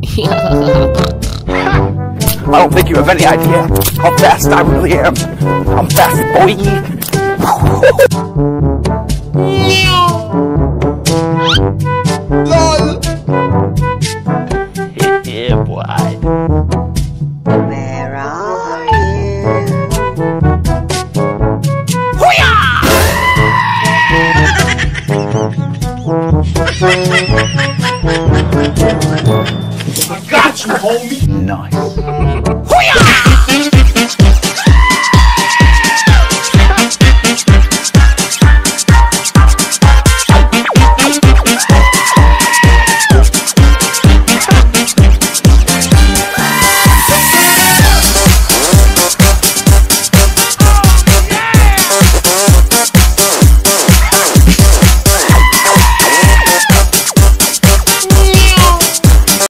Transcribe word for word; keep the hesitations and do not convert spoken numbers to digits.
I don't think you have any idea how fast I really am. I'm fast, boy. LOL. Yeah, boy. Where are you? Hoo-yah! I got you, homie. Nice. Hoo-yah!